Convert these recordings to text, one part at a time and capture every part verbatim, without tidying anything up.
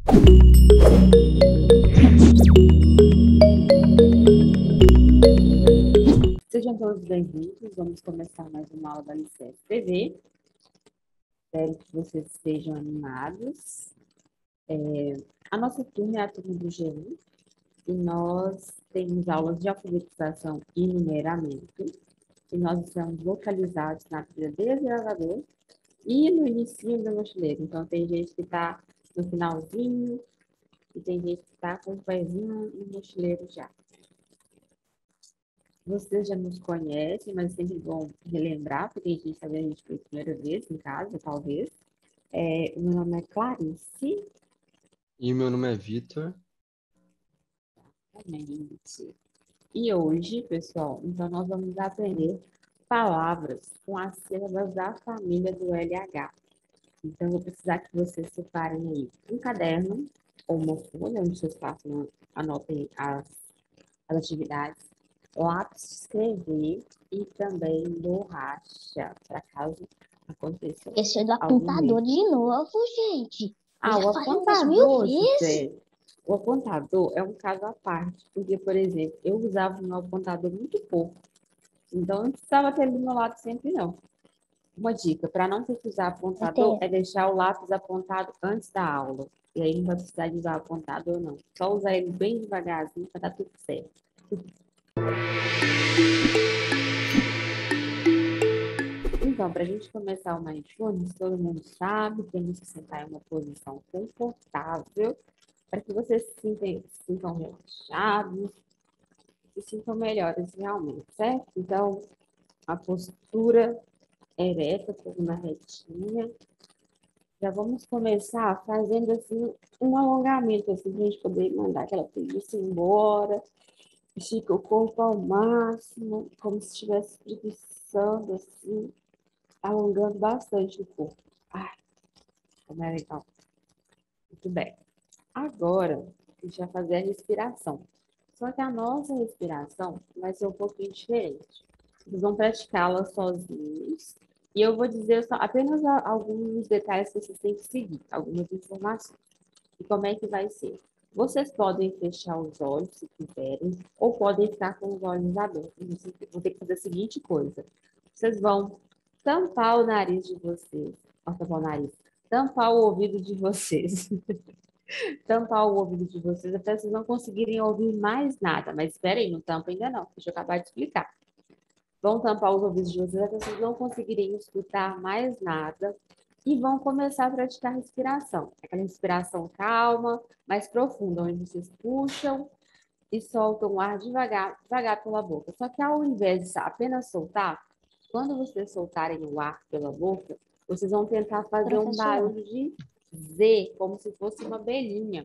Sejam todos bem-vindos. Vamos começar mais uma aula da Alicerce T V. Espero que vocês estejam animados. É, a nossa turma é a turma do G um e nós temos aulas de alfabetização e numeramento. E nós estamos localizados na trilha Desbravador e no início do mochileiro. Então, tem gente que está no finalzinho e tem gente que está com o pezinho no mochileiro já. Vocês já nos conhecem, mas sempre bom relembrar, porque a gente está vendo a gente pela primeira vez em casa, talvez. É, o meu nome é Clarice. E o meu nome é Vitor. Exatamente. E hoje, pessoal, então nós vamos aprender palavras com as sílabas da família do L H. Então, eu vou precisar que vocês separem aí um caderno ou uma folha, onde vocês façam, anotem as, as atividades, lápis de escrever e também borracha, para caso aconteça Esqueceu do algum apontador erro. de novo, gente. Ah, Já o falei umas mil apontador, vezes. José, o apontador é um caso à parte, porque, por exemplo, eu usava o meu apontador muito pouco, então eu não precisava ter ele do meu lado sempre, não. Uma dica, para não ter que usar apontador, Até é deixar o lápis apontado antes da aula. E aí não vai precisar de usar apontador, não. Só usar ele bem devagarzinho para dar tudo certo. Então, para a gente começar o Mindfulness, todo mundo sabe, temos que sentar em uma posição confortável, para que vocês se sintam, se sintam relaxados, se sintam melhores realmente, certo? Então, a postura ereta, coluna retinha. Já vamos começar fazendo assim um alongamento, assim, para a gente poder mandar aquela preguiça embora. Estica o corpo ao máximo, como se estivesse preguiçando, assim, alongando bastante o corpo. Ai, como é legal. Muito bem. Agora, a gente vai fazer a respiração. Só que a nossa respiração vai ser um pouquinho diferente. Vocês vão praticá-la sozinhos. E eu vou dizer só apenas alguns detalhes que vocês têm que seguir, algumas informações. E como é que vai ser? Vocês podem fechar os olhos, se quiserem, ou podem ficar com os olhos abertos. Vocês vão ter que fazer a seguinte coisa. Vocês vão tampar o nariz de vocês. Ó, tampar o nariz. Tampar o ouvido de vocês. Tampar o ouvido de vocês até vocês não conseguirem ouvir mais nada. Mas espera aí, não tampa ainda não. Deixa eu acabar de explicar. Vão tampar os ouvidos de vocês até vocês não conseguirem escutar mais nada. E vão começar a praticar respiração. Aquela respiração calma, mais profunda, onde vocês puxam e soltam o ar devagar, devagar pela boca. Só que ao invés de apenas soltar, quando vocês soltarem o ar pela boca, vocês vão tentar fazer um professor. barulho de Z, como se fosse uma abelhinha.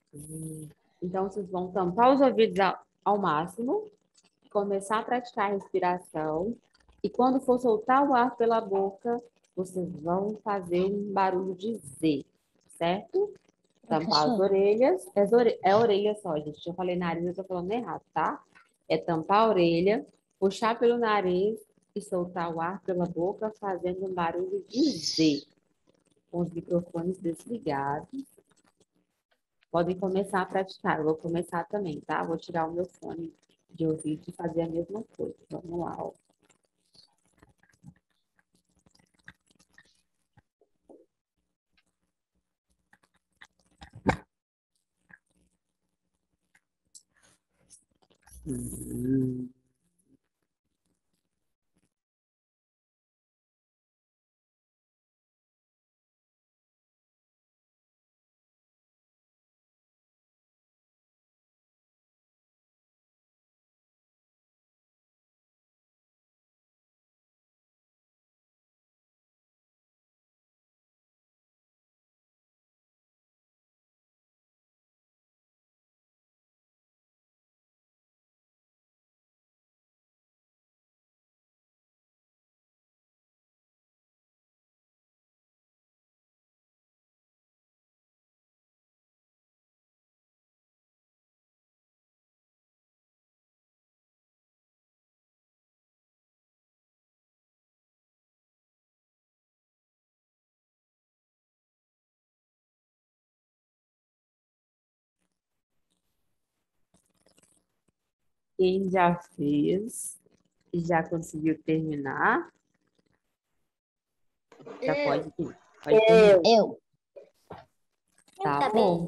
Então, vocês vão tampar os ouvidos ao, ao máximo, começar a praticar a respiração, e quando for soltar o ar pela boca, vocês vão fazer um barulho de Z, certo? Tampar as Professor, orelhas. É, ore... é orelha só, gente. Eu falei nariz, eu tô falando errado, tá? É tampar a orelha, puxar pelo nariz e soltar o ar pela boca, fazendo um barulho de Z, com os microfones desligados. Podem começar a praticar. Eu vou começar também, tá? Vou tirar o meu fone de ouvido e fazer a mesma coisa. Vamos lá, ó. Hum. Quem já fez e já conseguiu terminar, já pode, pode terminar. Eu. Tá Eu bom.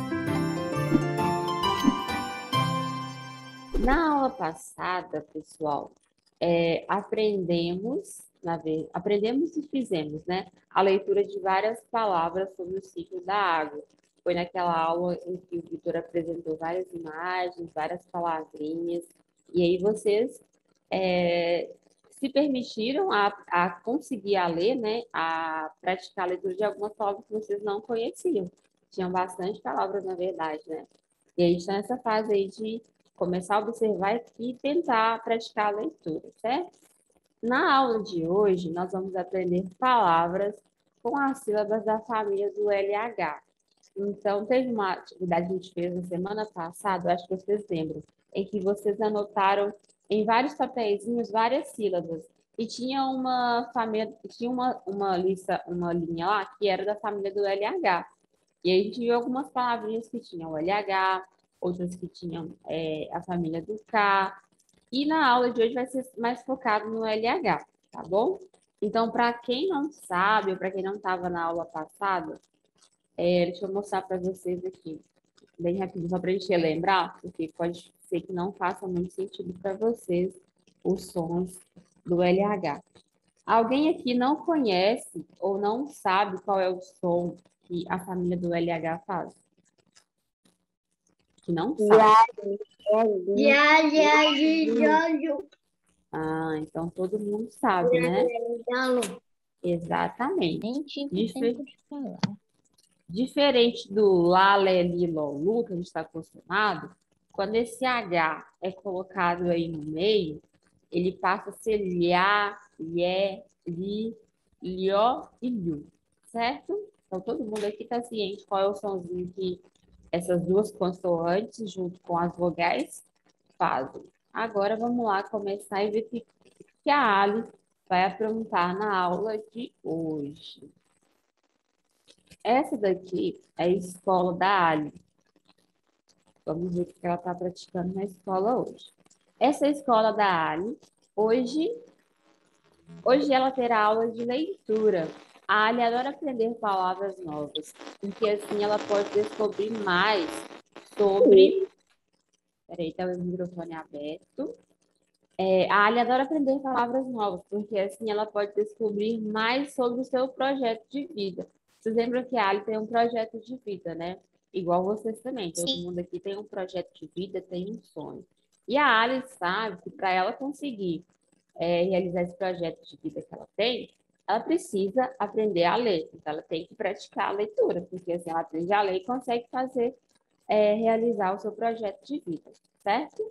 Na aula passada, pessoal, é, aprendemos, na vez, aprendemos e fizemos, né, a leitura de várias palavras sobre o ciclo da água. Foi naquela aula em que o Vitor apresentou várias imagens, várias palavrinhas, e aí vocês é, se permitiram a, a conseguir a ler, né, a praticar a leitura de algumas palavras que vocês não conheciam. Tinham bastante palavras, na verdade, né? E aí está nessa fase aí de começar a observar e tentar praticar a leitura, certo? Na aula de hoje, nós vamos aprender palavras com as sílabas da família do L H. Então, teve uma atividade que a gente fez na semana passada, eu acho que vocês lembram, em que vocês anotaram em vários papeizinhos várias sílabas. E tinha uma família, tinha uma, uma lista, uma linha lá que era da família do L H. E aí a gente viu algumas palavrinhas que tinham o L H, outras que tinham é, a família do K. E na aula de hoje vai ser mais focado no L H, tá bom? Então, para quem não sabe, ou para quem não estava na aula passada, é, deixa eu mostrar para vocês aqui, bem rapidinho, só para a gente relembrar, porque pode ser que não faça muito sentido para vocês os sons do L H. Alguém aqui não conhece ou não sabe qual é o som que a família do L H faz? Que não sabe. Já, já, já, já. Ah, então todo mundo sabe, né? Exatamente. Nem tive Difer- tempo de falar. Diferente do lá, lé, li, lolu, que a gente está acostumado, quando esse H é colocado aí no meio, ele passa a ser liá, lié, li, lió e liu, certo? Então todo mundo aqui está ciente qual é o sonzinho que essas duas consoantes, junto com as vogais, fazem. Agora vamos lá começar e ver o que que a Ali vai aprontar na aula de hoje. Essa daqui é a escola da Ali. Vamos ver o que ela está praticando na escola hoje. Essa é a escola da Ali. Hoje, hoje ela terá aula de leitura. A Ali adora aprender palavras novas, porque assim ela pode descobrir mais sobre... Peraí, está o microfone aberto. É, a Ali adora aprender palavras novas, porque assim ela pode descobrir mais sobre o seu projeto de vida. Vocês lembram que a Ali tem um projeto de vida, né? Igual vocês também. Todo mundo aqui tem um projeto de vida, tem um sonho. E a Ali sabe que para ela conseguir é, realizar esse projeto de vida que ela tem, ela precisa aprender a ler. Então, ela tem que praticar a leitura, porque assim ela aprende a ler e consegue fazer, é, realizar o seu projeto de vida, certo?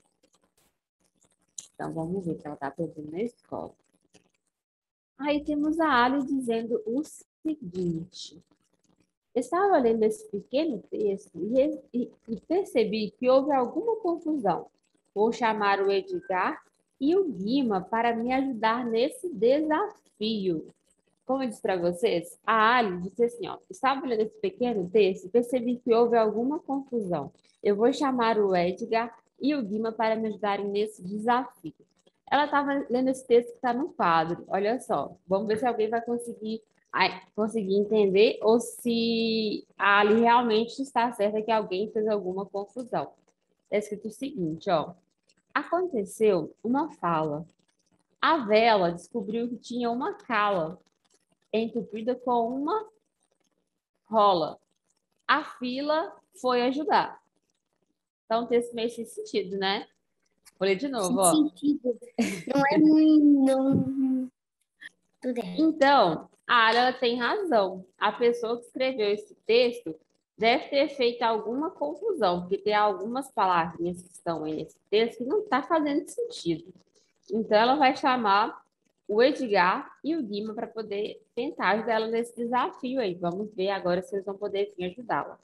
Então, vamos ver o que ela está aprendendo na escola. Aí temos a Ali dizendo o seguinte. Estava lendo esse pequeno texto e, e, e percebi que houve alguma confusão. Vou chamar o Edgar e o Guima para me ajudar nesse desafio. Como eu disse para vocês, a Ali disse assim, ó, estava lendo esse pequeno texto e percebi que houve alguma confusão. Eu vou chamar o Edgar e o Guima para me ajudarem nesse desafio. Ela estava lendo esse texto que está no quadro. Olha só, vamos ver se alguém vai conseguir, ai, conseguir entender ou se a Ali realmente está certa que alguém fez alguma confusão. Está escrito o seguinte, ó. Aconteceu uma fala. A vela descobriu que tinha uma cala entupida com uma rola. A fila foi ajudar. Então, um texto meio sem sentido, né? Vou ler de novo, ó. Sem sentido. Não é muito. Não... Tudo errado. Então, a Alia ela tem razão. A pessoa que escreveu esse texto deve ter feito alguma confusão, porque tem algumas palavrinhas que estão aí nesse texto que não está fazendo sentido. Então, ela vai chamar o Edgar e o Guima para poder tentar ajudar ela nesse desafio aí. Vamos ver agora se eles vão poder vir ajudá-la.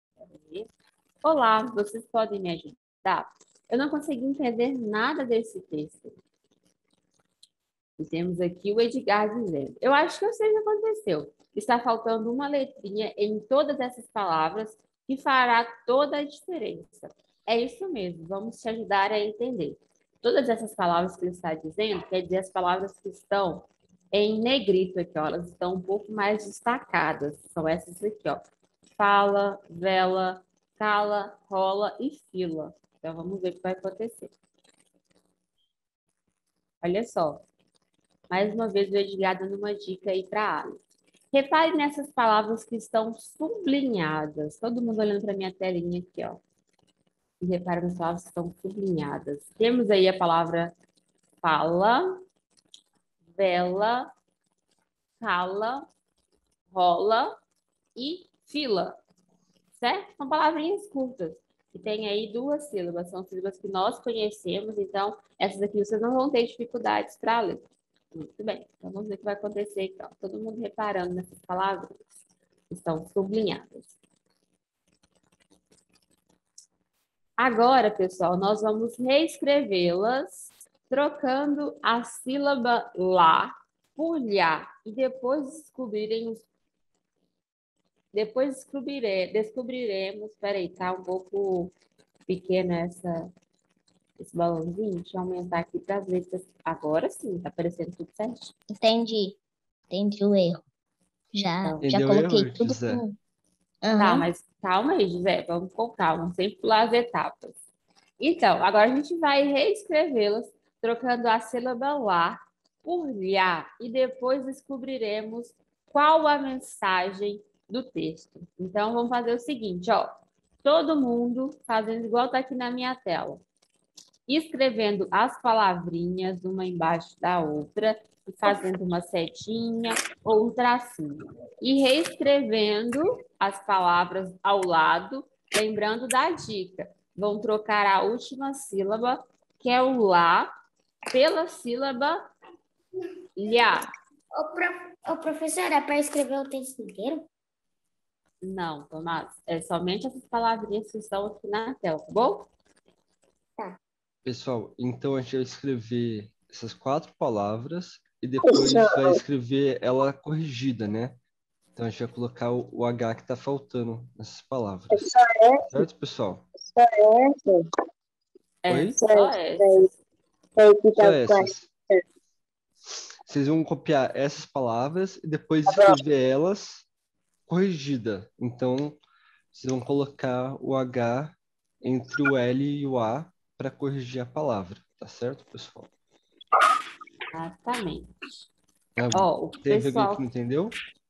Olá, vocês podem me ajudar? Eu não consegui entender nada desse texto. E temos aqui o Edgar dizendo, eu acho que eu sei o que aconteceu. Está faltando uma letrinha em todas essas palavras que fará toda a diferença. É isso mesmo, vamos te ajudar a entender. Todas essas palavras que ele está dizendo, quer dizer as palavras que estão em negrito aqui, ó, elas estão um pouco mais destacadas. São essas aqui, ó. Fala, vela, cala, rola e fila. Então, vamos ver o que vai acontecer. Olha só. Mais uma vez, o Edgar dando uma dica aí para a Alice. Repare nessas palavras que estão sublinhadas. Todo mundo olhando para a minha telinha aqui, ó. E repare nas palavras que estão sublinhadas. Temos aí a palavra fala, vela, cala, rola e fila. Certo? São palavrinhas curtas. E tem aí duas sílabas. São sílabas que nós conhecemos. Então, essas aqui vocês não vão ter dificuldades para ler. Muito bem. Então, vamos ver o que vai acontecer aqui. Ó. Todo mundo reparando nessas palavras que estão sublinhadas. Agora, pessoal, nós vamos reescrevê-las trocando a sílaba lá por lhá e depois descobrirem os depois descobriremos, descobriremos, peraí, tá um pouco pequena essa esse balãozinho, deixa eu aumentar aqui para as letras. Agora sim, tá aparecendo tudo certinho. Entendi. Entendi o erro. Já, Então, já Entendeu o coloquei erro, tudo José? com... tá, Aham. mas calma aí, José, vamos com calma, sempre pular as etapas. Então, agora a gente vai reescrevê-las, trocando a sílaba lá por lhá, e depois descobriremos qual a mensagem do texto. Então, vamos fazer o seguinte, ó. Todo mundo fazendo igual está aqui na minha tela. Escrevendo as palavrinhas uma embaixo da outra, e fazendo uma setinha ou um tracinho. E reescrevendo as palavras ao lado, lembrando da dica. Vão trocar a última sílaba, que é o lá, pela sílaba lhá. Ô, prof... Ô, professora, é para escrever o texto inteiro? Não, Tomás, é somente essas palavrinhas que estão aqui na tela, tá bom? Pessoal, então a gente vai escrever essas quatro palavras e depois vai escrever ela corrigida, né? Então a gente vai colocar o, o H que está faltando nessas palavras. Certo, pessoal? É Oi? só essas. Só essas. Vocês vão copiar essas palavras e depois escrever elas corrigida. Então, vocês vão colocar o H entre o L e o A para corrigir a palavra. Tá certo, pessoal? Exatamente. Ah, Ó, o teve alguém pessoal que não entendeu?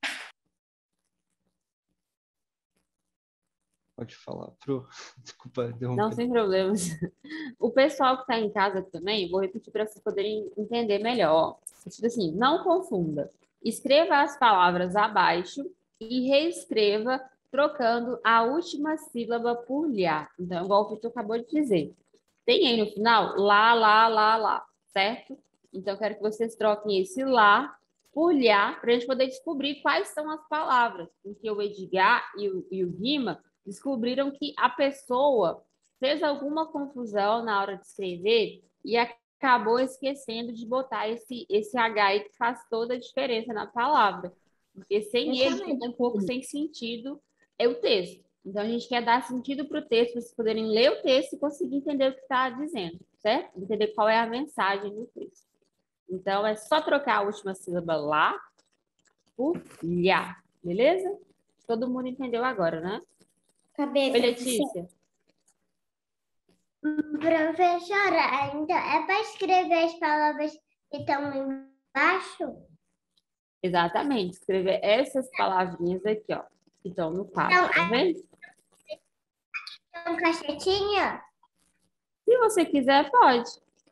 Pode falar. Pro... Desculpa Não, interromper. sem problemas. O pessoal que está em casa também, vou repetir para vocês poderem entender melhor. Tipo assim, não confunda. Escreva as palavras abaixo e reescreva trocando a última sílaba por lhá. Então, igual o Vitor acabou de dizer. Tem aí no final lá, lá, lá, lá, certo? Então, eu quero que vocês troquem esse lá por lhá para a gente poder descobrir quais são as palavras. Porque o Edgar e o, e o Guima descobriram que a pessoa fez alguma confusão na hora de escrever e acabou esquecendo de botar esse, esse H aí que faz toda a diferença na palavra. Porque sem ele fica um pouco sem sentido é o texto. Então, a gente quer dar sentido para o texto, para vocês poderem ler o texto e conseguir entender o que está dizendo, certo? Entender qual é a mensagem do texto. Então, é só trocar a última sílaba lá por lhá, beleza? Todo mundo entendeu agora, né? Acabei, Oi, Letícia. Professora, então é para escrever as palavras que estão embaixo? Exatamente. Escrever essas palavrinhas aqui, ó, que estão no quadro, Então, tá vendo? é um cacetinho? Se você quiser, pode.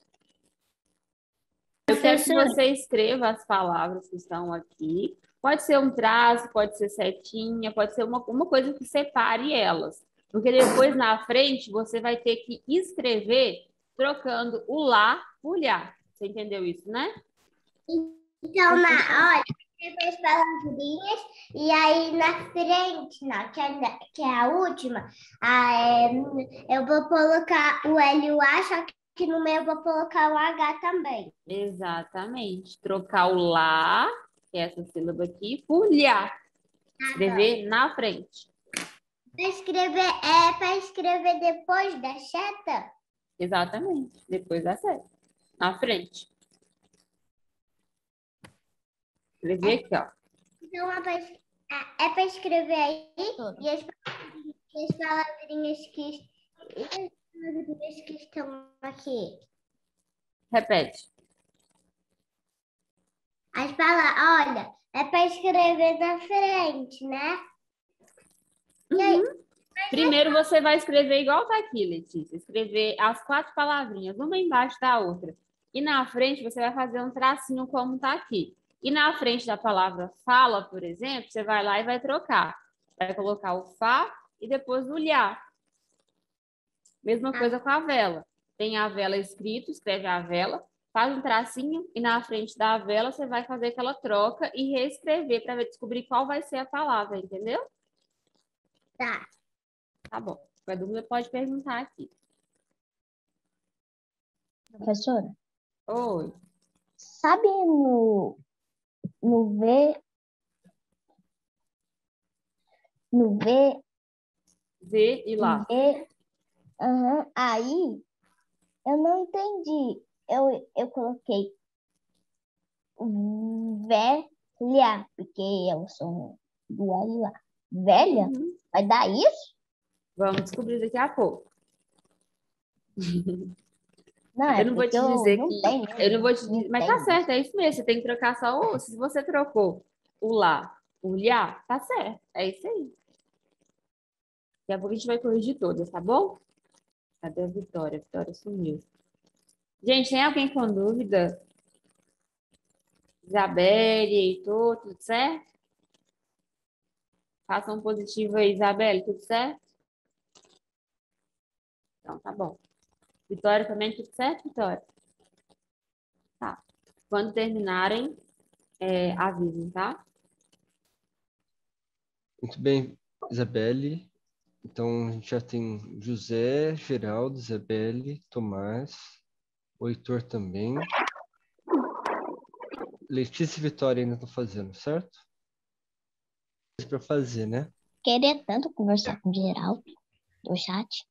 Eu quero que Professora, você escreva as palavras que estão aqui. Pode ser um traço, pode ser setinha, pode ser uma, uma coisa que separe elas. Porque depois, na frente, você vai ter que escrever trocando o lá por lhá. Você entendeu isso, né? então, na, olha, escrever as palavrinhas e aí na frente, não, que é, que é a última, ah, é, eu vou colocar o L e o A, só que no meio eu vou colocar o H também. Exatamente. Trocar o lá, que é essa sílaba aqui, por lhá. Escrever na frente. Escrever, é para escrever depois da seta? Exatamente, depois da seta. Na frente. Escrever aqui, ó. Então, é para escrever aí e as, e as palavrinhas que, e as palavrinhas que estão aqui. Repete. As palavras, olha, é para escrever na frente, né? E aí, Uhum. Primeiro você vai escrever igual tá aqui, Letícia. Escrever as quatro palavrinhas, uma embaixo da outra. E na frente você vai fazer um tracinho como tá aqui. E na frente da palavra fala, por exemplo, você vai lá e vai trocar. Vai colocar o fá e depois o lhá. Mesma coisa com a vela. Tem a vela escrito, escreve a vela, faz um tracinho e na frente da vela você vai fazer aquela troca e reescrever para descobrir qual vai ser a palavra, entendeu? tá. Tá bom. A dúvida pode perguntar aqui. Professora, Oi. sabe no, no V, no V, V e lá. V, aham, aí eu não entendi. Eu, eu coloquei velha, porque eu sou do L lá. Velha? Uhum. Vai dar isso? Vamos descobrir daqui a pouco. Não, é Eu não vou porque te dizer eu não que. tenho. Eu não vou te não dizer. Mas tenho. tá certo, é isso mesmo. Você tem que trocar só o. Se você trocou o lá, o lhá, tá certo. É isso aí. Daqui a pouco a gente vai corrigir todas, tá bom? Cadê a Vitória? A Vitória sumiu. Gente, tem alguém com dúvida? Isabelle, Heitor, tudo certo? Faça um positivo aí, Isabelle, tudo certo? Então, tá bom. Vitória também, tudo certo, Vitória? Tá. Quando terminarem, é, avisem, tá? Muito bem, Isabelle. Então, a gente já tem José, Geraldo, Isabelle, Tomás, o Heitor também. Letícia e Vitória ainda estão fazendo, certo? Para fazer, né? Queria tanto conversar com o Geraldo do chat.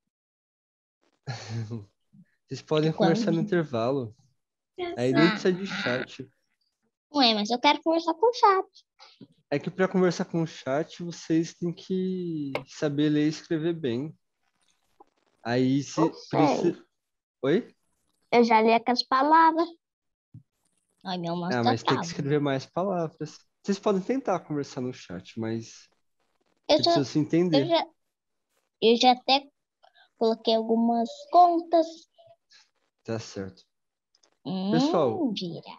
Vocês podem Quando? conversar no intervalo. Aí nem precisa de chat. Ué, mas eu quero conversar com o chat. É que para conversar com o chat, vocês têm que saber ler e escrever bem. Aí se Não sei. precisa. Oi? Eu já li aquelas palavras. Ai, meu mouse Ah, tá mas tem que calmo. escrever mais palavras. Vocês podem tentar conversar no chat, mas Eu você já, precisa se eu entender. já, eu já até coloquei algumas contas. Tá certo. Pessoal, Hum, vira.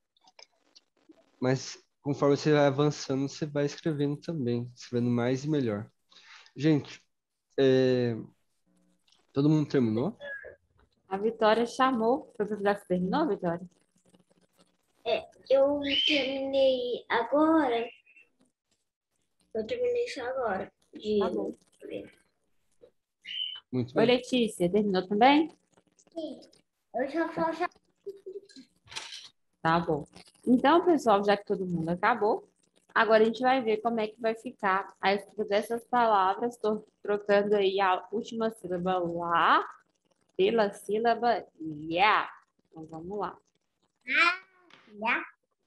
mas conforme você vai avançando, você vai escrevendo também, escrevendo mais e melhor. Gente, é, todo mundo terminou? A Vitória chamou. Foi para você terminou, Vitória? Eu terminei agora. Eu terminei isso agora. De... Tá bom. Muito Oi, bem. Letícia, terminou também? Sim. Eu já falo já. Tá bom. Então, pessoal, já que todo mundo acabou, agora a gente vai ver como é que vai ficar a escrita dessas palavras. Estou trocando aí a última sílaba lá pela sílaba ya. Então, vamos lá. Já.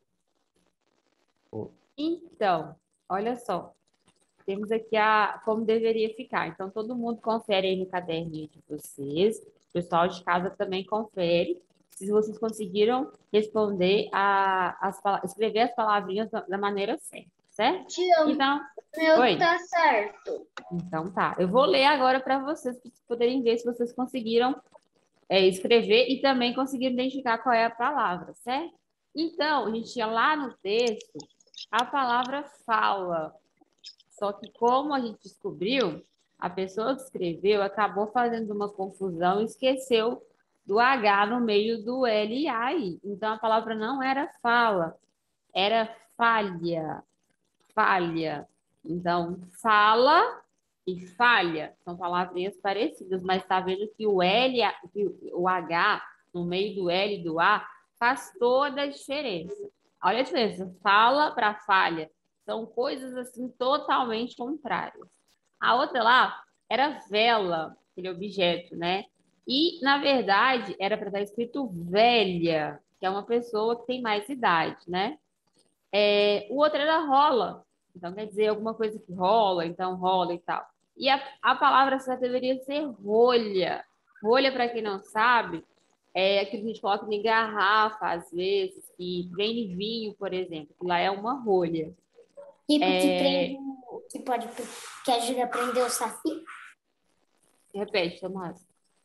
Então, olha só. Temos aqui a, como deveria ficar. Então, todo mundo confere aí no caderninho de vocês. O pessoal de casa também confere. Se vocês conseguiram responder, a, as, pala- escrever as palavrinhas da, da maneira certa, certo? Tia, Então, meu oi. tá certo. Então tá. Eu vou ler agora para vocês, para vocês poderem ver se vocês conseguiram é, escrever e também conseguiram identificar qual é a palavra, certo? Então, a gente tinha lá no texto a palavra fala. Só que como a gente descobriu, a pessoa que escreveu acabou fazendo uma confusão e esqueceu do H no meio do L e A aí. Então, a palavra não era fala, era falha. Falha. Então, fala e falha são palavrinhas parecidas, mas está vendo que o L, que o H no meio do L e do A faz toda a diferença. Olha a diferença. Fala para falha. São coisas assim totalmente contrárias. A outra lá era vela, aquele objeto, né? E, na verdade, era para estar escrito velha, que é uma pessoa que tem mais idade, né? É, o outro era rola, então quer dizer alguma coisa que rola, então rola e tal. E a, a palavra certa deveria ser rolha. Rolha, para quem não sabe, é aquilo que a gente coloca em garrafa, às vezes, que vem em vinho, por exemplo, que lá é uma rolha. Tipo que É... prende, que pode, que ajuda a prender o saci? Repete, Tomás.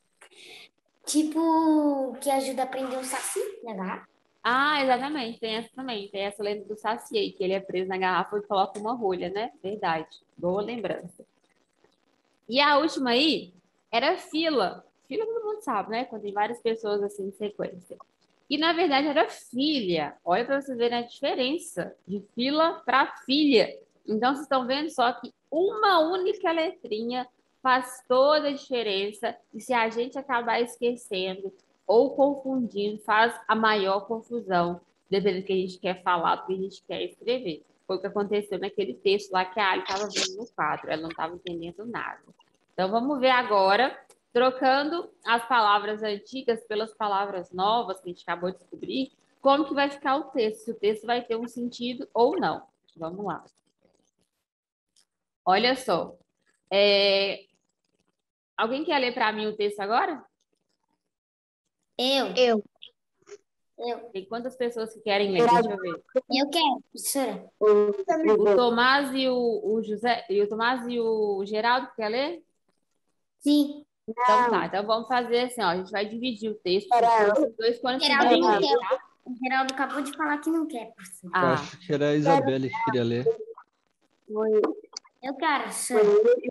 Tipo que ajuda a prender o saci, né? Ah, exatamente, tem essa também. Tem essa lenda do Saci aí, que ele é preso na garrafa e coloca uma rolha, né? Verdade. Boa lembrança. E a última aí era fila. Fila todo mundo sabe, né? Quando tem várias pessoas assim em sequência. E na verdade era filha. Olha para vocês verem a diferença de fila para filha. Então vocês estão vendo só que uma única letrinha faz toda a diferença. E se a gente acabar esquecendo ou confundindo, faz a maior confusão, dependendo do que a gente quer falar, do que a gente quer escrever. Foi o que aconteceu naquele texto lá que a Ali estava vendo no quadro. Ela não estava entendendo nada. Então vamos ver agora, trocando as palavras antigas pelas palavras novas que a gente acabou de descobrir, como que vai ficar o texto, se o texto vai ter um sentido ou não. Vamos lá. Olha só. É... Alguém quer ler para mim o texto agora? Eu. Eu. Eu. Tem quantas pessoas que querem ler? Deixa eu ver. Eu quero, professora. O Tomás e o, o José, e o Tomás e o Geraldo quer ler? Sim. Então tá, então vamos fazer assim, ó, a gente vai dividir o texto, os dois quando Geraldo quiserem não ler, quer. tá? O Geraldo acabou de falar que não quer, professora. Eu Ah, acho que era a Isabelle que queria ler. Eu quero, professora.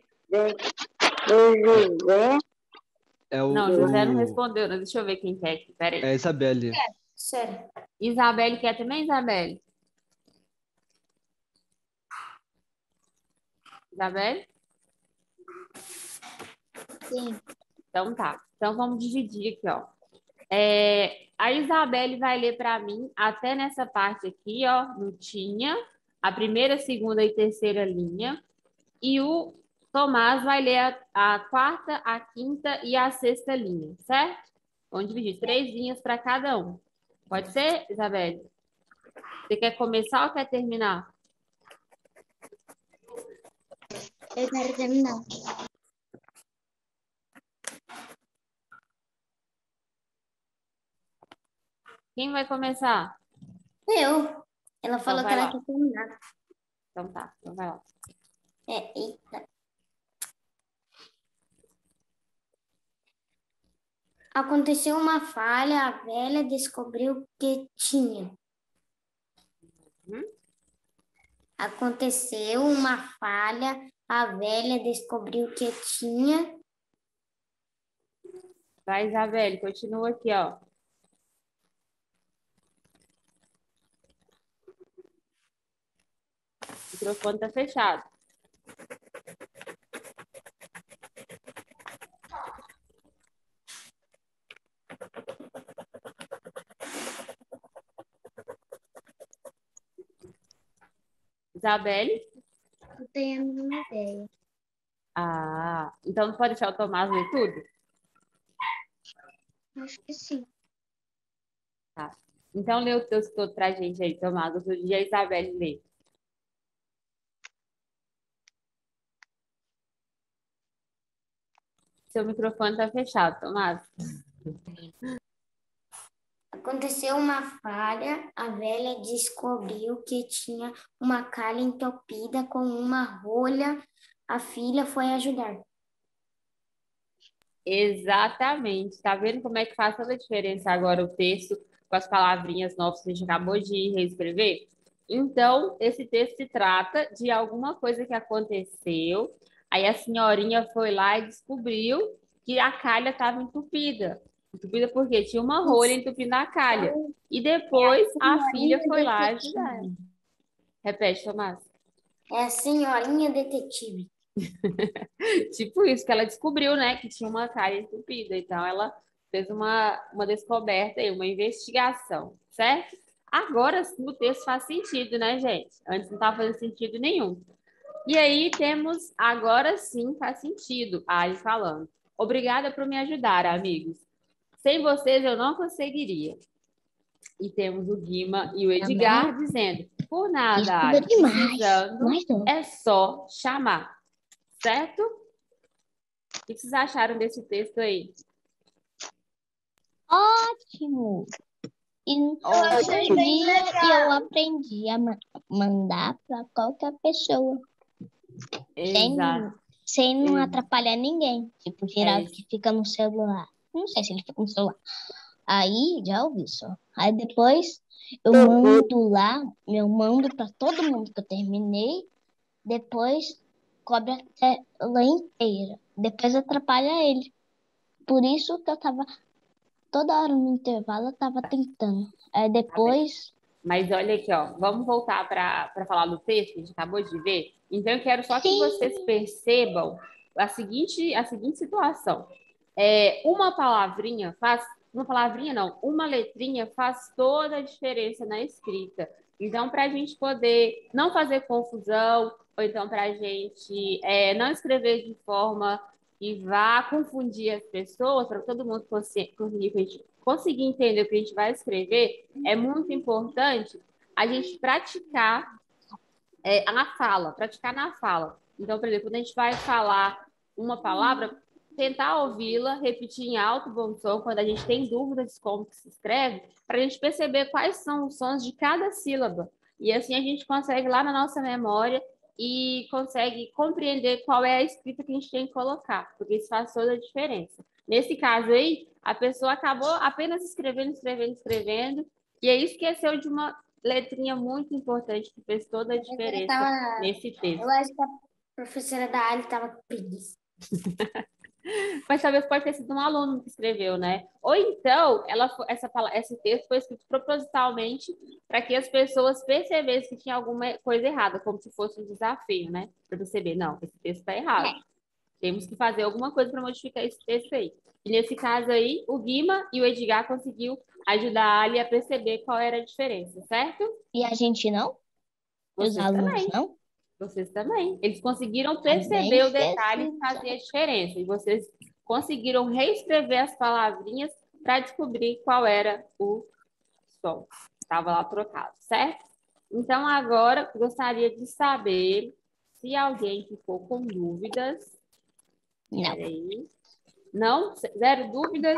É o, não, José não o- respondeu, né? Deixa eu ver quem quer aqui, peraí. é a Isabelle. Professora. Isabelle quer também, Isabelle? Isabelle? Sim. Então tá. Então vamos dividir aqui, ó. É, a Isabelle vai ler para mim até nessa parte aqui, ó, no tinha, a primeira, segunda e terceira linha. E o Tomás vai ler a, a quarta, a quinta e a sexta linha, certo? Vamos dividir três linhas para cada um. Pode ser, Isabelle? Você quer começar ou quer terminar? Eu quero terminar. Quem vai começar? Eu. Ela falou Então que vai ela lá. quer terminar. Então tá, então vai lá. É, eita. Aconteceu uma falha, a velha descobriu que tinha. Hum? Aconteceu uma falha, a velha descobriu que tinha. Vai, Isabelle, continua aqui, ó. O microfone tá fechado. Isabelle? Eu tenho uma ideia. Ah, então não pode deixar o Tomás ler tudo? Acho que sim. Tá. Então lê o texto todo pra gente aí, Tomás. Outro dia a Isabelle lê. Seu microfone tá fechado, Tomás. Aconteceu uma falha, a velha descobriu que tinha uma calha entupida com uma rolha. A filha foi ajudar. Exatamente. Tá vendo como é que faz toda a diferença agora o texto com as palavrinhas novas que a gente acabou de reescrever? Então, esse texto se trata de alguma coisa que aconteceu. Aí a senhorinha foi lá e descobriu que a calha estava entupida. Entupida porque tinha uma rolha entupindo a calha. E depois a filha Senhorinha foi lá ajudar. detetive. Repete, Tomás. É a senhorinha detetive. Tipo isso, que ela descobriu, né, que tinha uma calha entupida. Então, ela fez uma, uma descoberta e uma investigação, certo? Agora sim o texto faz sentido, né, gente? Antes não estava fazendo sentido nenhum. E aí temos, agora sim faz sentido, a Ali falando. Obrigada por me ajudar, amigos. Sem vocês eu não conseguiria. E temos o Guima e o Edgar Também. dizendo, por nada, Estuda Ali, demais. precisando, Nós dois. é só chamar. Certo? O que vocês acharam desse texto aí? Ótimo. E Eu achei um bem dia legal. eu aprendi a ma- mandar para qualquer pessoa, sem, Exato. sem não Ex- atrapalhar ninguém. Tipo, o Geraldo É que fica no celular. Não sei se ele fica no celular. Aí, já ouvi só. Aí depois eu mando lá, eu mando para todo mundo que eu terminei. Depois cobre a tela inteira. Depois atrapalha ele. Por isso que eu tava toda hora no intervalo, eu tava tentando. Aí Tá bem. depois. Mas olha aqui, ó, vamos voltar para falar do texto que a gente acabou de ver. Então, eu quero só que Sim. vocês percebam a seguinte, a seguinte situação. É, uma palavrinha faz, uma palavrinha não, uma letrinha faz toda a diferença na escrita. Então, para a gente poder não fazer confusão, ou então para a gente é, não escrever de forma que vá confundir as pessoas, para todo mundo conseguir, conseguir conseguir entender o que a gente vai escrever, é muito importante a gente praticar é, a fala, praticar na fala. Então, por exemplo, quando a gente vai falar uma palavra, tentar ouvi-la, repetir em alto bom som, quando a gente tem dúvidas de como que se escreve, para a gente perceber quais são os sons de cada sílaba. E assim a gente consegue lá na nossa memória e consegue compreender qual é a escrita que a gente tem que colocar, porque isso faz toda a diferença. Nesse caso aí, a pessoa acabou apenas escrevendo, escrevendo, escrevendo, e aí esqueceu de uma letrinha muito importante que fez toda a diferença tava- nesse texto. Eu acho que a professora da Ali estava com preguiça. Mas talvez pode ter sido um aluno que escreveu, né? Ou então, ela, fo- essa, pala- esse texto foi escrito propositalmente para que as pessoas percebessem que tinha alguma coisa errada, como se fosse um desafio, né? Para perceber, não, esse texto está errado. Temos que fazer alguma coisa para modificar esse texto aí. E nesse caso aí, o Guima e o Edgar conseguiu ajudar a Ali a perceber qual era a diferença, certo? E a gente não? E os Vocês alunos também. não? Vocês também. Eles conseguiram Tá bem perceber o detalhe que esquecido. fazia a diferença. E vocês conseguiram reescrever as palavrinhas para descobrir qual era o som. Estava lá trocado, certo? Então, agora, gostaria de saber se alguém ficou com dúvidas. Não. Peraí. Não? Zero dúvidas?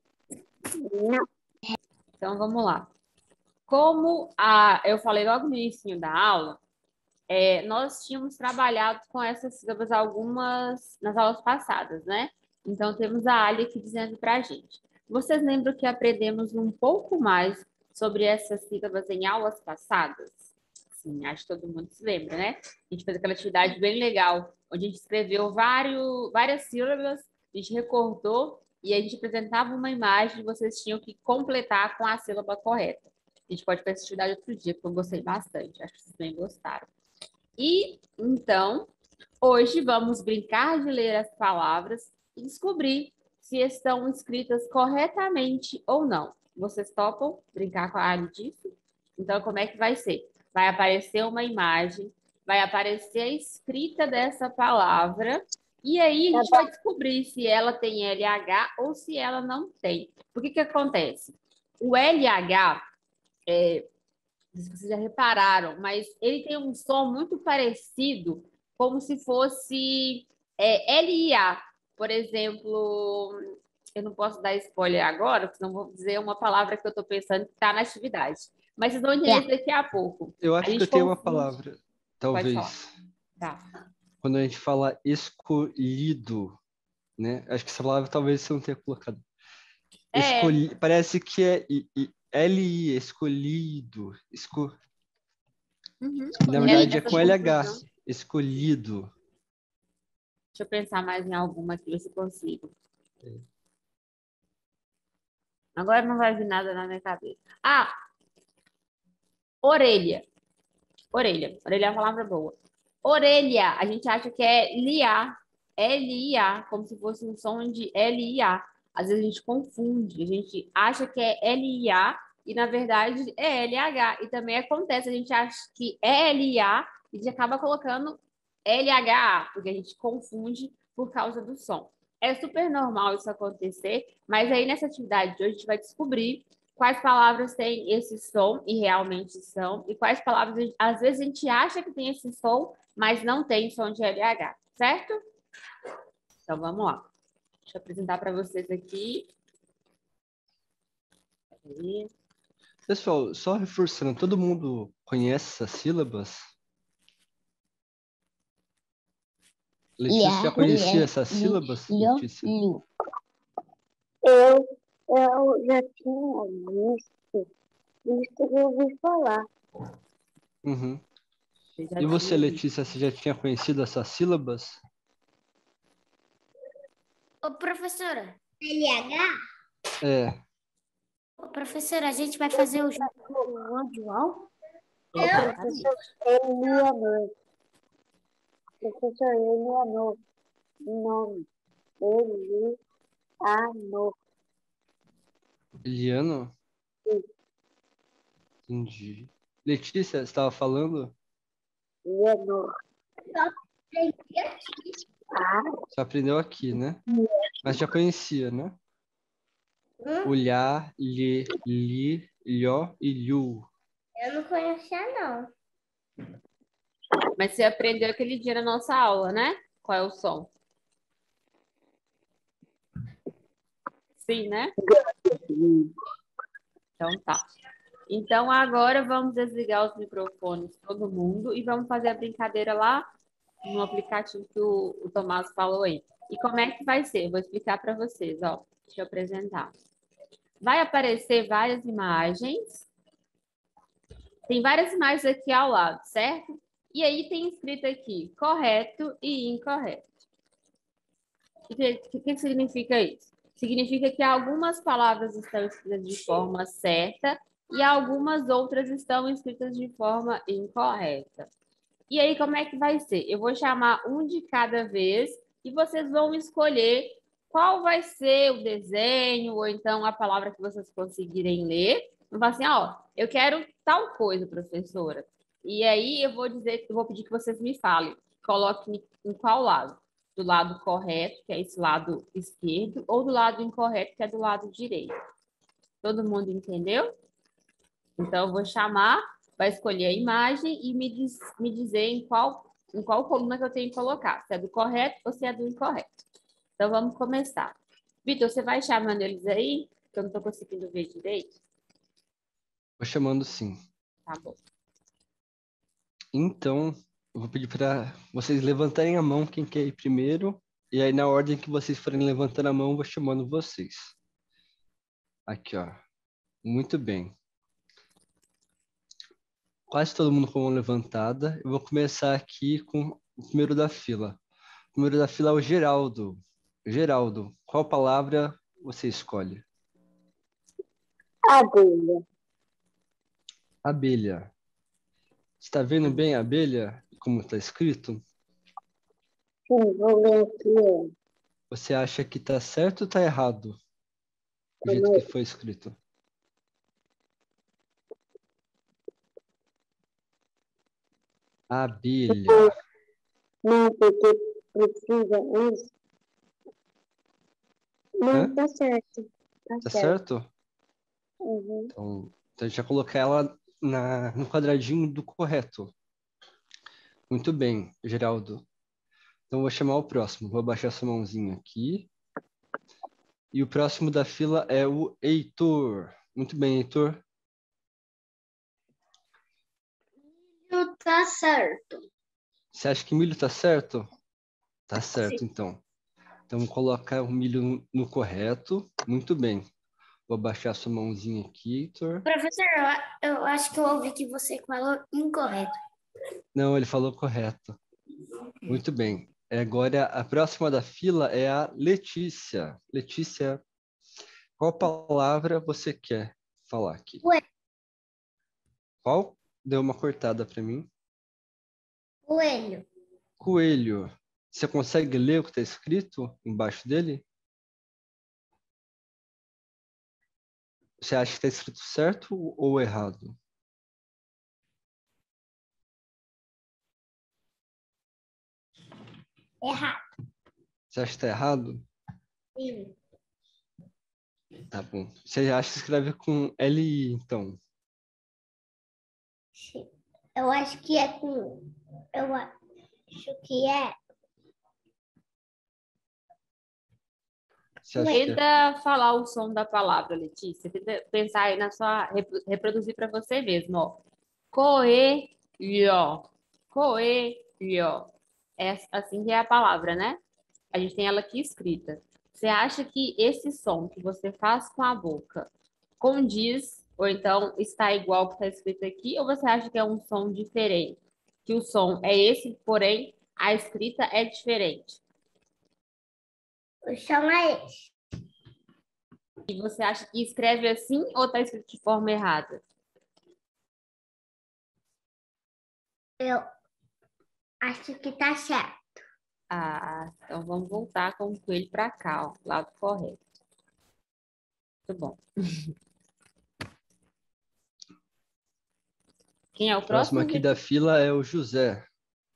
Então, vamos lá. Como a, eu falei logo no início da aula, É, nós tínhamos trabalhado com essas sílabas algumas nas aulas passadas, né? Então, temos a Ali aqui dizendo para a gente. Vocês lembram que aprendemos um pouco mais sobre essas sílabas em aulas passadas? Sim, acho que todo mundo se lembra, né? A gente fez aquela atividade bem legal, onde a gente escreveu vários, várias sílabas, a gente recortou e a gente apresentava uma imagem e vocês tinham que completar com a sílaba correta. A gente pode fazer essa atividade outro dia, porque eu gostei bastante, acho que vocês bem gostaram. E, então, hoje vamos brincar de ler as palavras e descobrir se estão escritas corretamente ou não. Vocês topam brincar com a área disso? Então, como é que vai ser? Vai aparecer uma imagem, vai aparecer a escrita dessa palavra, e aí a gente vai descobrir se ela tem L H ou se ela não tem. Por que que acontece? O L H é, não sei se vocês já repararam, mas ele tem um som muito parecido, como se fosse é, L I A. Por exemplo, eu não posso dar spoiler agora, porque senão vou dizer uma palavra que eu estou pensando que está na atividade. Mas vocês vão entender isso daqui a pouco. Eu A acho que gente eu tenho uma confunde- palavra, Pode talvez. falar. Tá. Quando a gente fala escolhido, né? Acho que essa palavra talvez você não tenha colocado. É. Escolhi... Parece que é I- I- L I, escolhido. Esco... Uhum. Na verdade é Essa com L H, confusão. escolhido. Deixa eu pensar mais em alguma aqui, ver se consigo. Agora não vai vir nada na minha cabeça. Ah! Orelha. Orelha. Orelha é uma palavra boa. Orelha, a gente acha que é liar. L I A, como se fosse um som de L I A. Às vezes a gente confunde, a gente acha que é L I A e na verdade é L H. E também acontece, a gente acha que é L I A e a gente acaba colocando L H A, porque a gente confunde por causa do som. É super normal isso acontecer, mas aí nessa atividade de hoje a gente vai descobrir quais palavras têm esse som e realmente são, e quais palavras às vezes a gente acha que tem esse som, mas não tem som de L H, certo? Então vamos lá. Deixa eu apresentar para vocês aqui. Aí. Pessoal, só reforçando, todo mundo conhece essas sílabas? Letícia já conhecia essas sílabas, Letícia? Eu, eu já tinha visto, visto que eu ouvi falar. Uhum. Você E você, tinha... Letícia, você já tinha conhecido essas sílabas? Ô, professora. L H? É. Ô, professora, a gente vai fazer o jogo do João? Eu, professor Elianor. Professor Elianor. Nome. Elianor. Eliano? Sim. Entendi. Letícia, você estava falando? Elianor. Ah, Você aprendeu aqui, né? Mas já conhecia, né? hum? Olhar, lhe, li, lhó e lhu. Eu não conhecia, não. Mas você aprendeu aquele dia na nossa aula, né? Qual é o som? Sim, né? Então tá. Então agora vamos desligar os microfones todo mundo e vamos fazer a brincadeira lá no aplicativo que o, o Tomás falou aí. E como é que vai ser? Eu vou explicar para vocês, ó. Deixa eu apresentar. Vai aparecer várias imagens. Tem várias imagens aqui ao lado, certo? E aí tem escrito aqui, correto e incorreto. O que, que, que significa isso? Significa que algumas palavras estão escritas de forma certa e algumas outras estão escritas de forma incorreta. E aí, como é que vai ser? Eu vou chamar um de cada vez e vocês vão escolher qual vai ser o desenho ou então a palavra que vocês conseguirem ler. Vão falar assim, ó, eu quero tal coisa, professora. E aí eu vou dizer, eu vou pedir que vocês me falem. Coloquem em qual lado? Do lado correto, que é esse lado esquerdo, ou do lado incorreto, que é do lado direito. Todo mundo entendeu? Então, eu vou chamar, vai escolher a imagem e me, diz, me dizer em qual, em qual coluna que eu tenho que colocar, se é do correto ou se é do incorreto. Então, vamos começar. Vitor, você vai chamando eles aí? Que eu não estou conseguindo ver direito. Vou chamando sim. Tá bom. Então, eu vou pedir para vocês levantarem a mão quem quer ir primeiro. E aí, na ordem que vocês forem levantando a mão, eu vou chamando vocês. Aqui, ó. Muito bem. Quase todo mundo com a mão levantada. Eu vou começar aqui com o primeiro da fila. O primeiro da fila é o Geraldo. Geraldo, qual palavra você escolhe? Abelha. Abelha. Está vendo bem a abelha? Como está escrito? Sim, vou ler aqui. Você acha que está certo ou está errado? O jeito que foi escrito. Abelha. Não, porque precisa isso. Não, Hã? tá certo. Tá, Tá certo. certo? Uhum. Então, então a gente vai colocar ela na, no quadradinho do correto. Muito bem, Geraldo. Então, vou chamar o próximo. Vou abaixar sua mãozinha aqui. E o próximo da fila é o Heitor. Muito bem, Heitor. Tá certo. Você acha que milho tá certo? Tá certo, Sim. então. Então, vou colocar o milho no, no correto. Muito bem. Vou abaixar sua mãozinha aqui, Heitor. Professor, eu, eu acho que eu ouvi que você falou incorreto. Não, ele falou correto. Muito bem. Agora, a próxima da fila é a Letícia. Letícia, qual palavra você quer falar aqui? Coelho. Qual? Deu uma cortada para mim. Coelho. Coelho. Você consegue ler o que está escrito embaixo dele? Você acha que está escrito certo ou errado? Errado. Você acha que tá errado? Sim. Tá bom. Você acha que escreve com L I, então? Eu acho que é com... Eu acho que é... Você acha que é... Tenta falar o som da palavra, Letícia. Tenta pensar aí na sua... repro- reproduzir para você mesmo, ó. Coelho. Coelho. É assim que é a palavra, né? A gente tem ela aqui escrita. Você acha que esse som que você faz com a boca condiz, ou então está igual ao que está escrito aqui, ou você acha que é um som diferente? Que o som é esse, porém a escrita é diferente. O som é esse. E você acha que escreve assim ou está escrito de forma errada? Eu acho que tá certo. Ah, então vamos voltar com o coelho para cá, ó, lado correto. Muito bom. Quem é o O próximo próximo? aqui da fila é o José.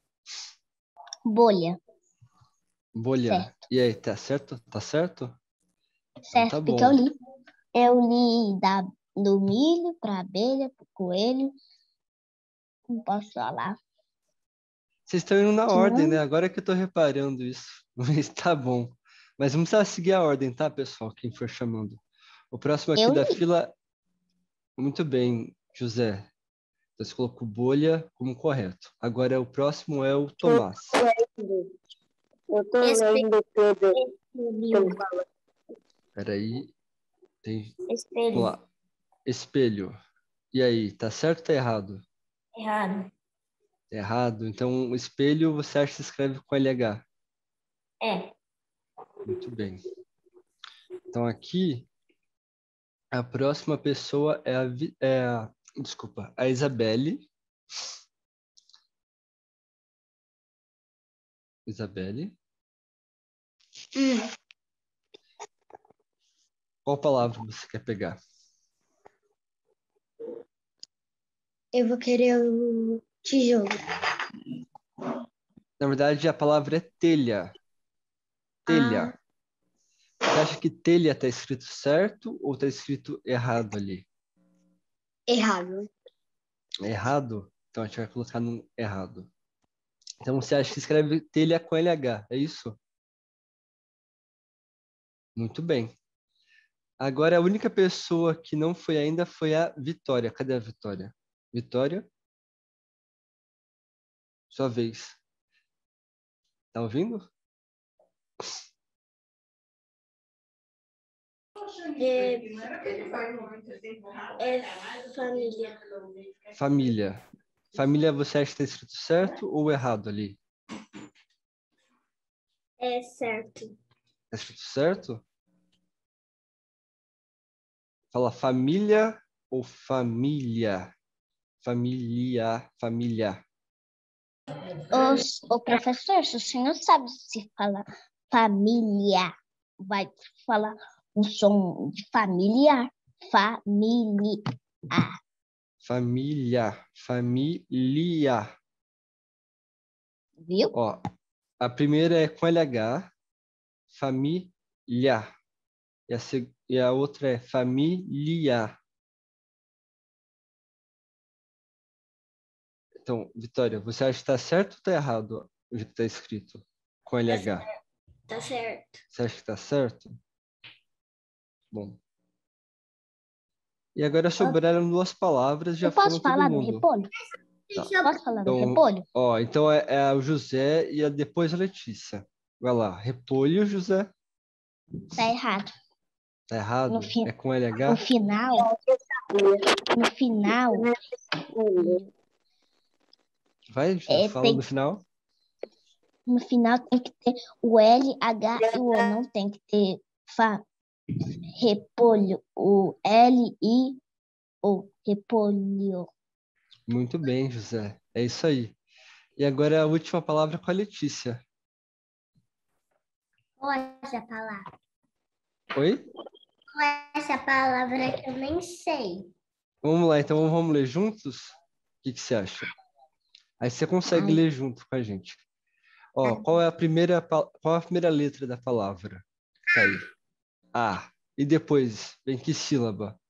Bolha. Bolha. Certo. E aí, tá certo? Tá certo? Certo, tá porque bom. eu li. Eu li da, do milho para abelha, para coelho. Não posso falar. Vocês estão indo na Que ordem, não- né? Agora que eu tô reparando isso. Mas tá bom. Mas não precisa seguir a ordem, tá, pessoal? Quem for chamando. O próximo aqui Eu da li. fila... Muito bem, José. Então, você colocou bolha como correto. Agora, o próximo é o Tomás. Eu tô lendo tudo. Peraí. Tem... Vamos Espelho. lá. Espelho. E aí, tá certo ou tá errado? Errado. Errado. Então, o espelho você acha que se escreve com L H? É. Muito bem. Então, aqui, a próxima pessoa é a... Vi- É a... Desculpa, a Isabelle. Isabelle. Hum. Qual palavra você quer pegar? Eu vou querer o tijolo. Na verdade, a palavra é telha. Telha. Ah. Você acha que telha está escrito certo ou está escrito errado ali? Errado. Errado? Então a gente vai colocar no errado. Então você acha que escreve telha com L H, é isso? Muito bem. Agora a única pessoa que não foi ainda foi a Vitória. Cadê a Vitória? Vitória? Sua vez. Tá ouvindo? É, é família. Família. Família você acha que está escrito certo ou errado ali? É certo. Está escrito certo? Fala família ou família? Família, família. Os, o professor, se o senhor sabe se fala família, vai falar um som de familiar. Família. Família, família. Viu? Ó, a primeira é com L H, família. E a, seg- e a outra é família. Então, Vitória, você acha que está certo ou está errado o que está escrito com L H? Tá certo. Você acha que está certo? Bom. E agora sobraram duas palavras, já Eu posso foram todo falar do mundo. repolho? Tá. Posso falar do Então, repolho? ó, então é, é o José e a- depois a Letícia. Vai lá, repolho, José. Tá errado. Tá errado? No fim- É com L No H? final, no final, Vai, José, é, fala tem, no final. no final tem que ter o L, H e o O. Não tem que ter fa, repolho, o L, I, O. Repolho. Muito bem, José. É isso aí. E agora a última palavra com a Letícia. Qual é essa palavra? Oi? Qual é essa palavra que eu nem sei? Vamos lá, então vamos ler juntos? O que, que você acha? Aí você consegue Ai. ler junto com a gente. Ó, qual é a primeira, pa- qual é a primeira letra da palavra? Tá aí. A. E depois, vem que sílaba?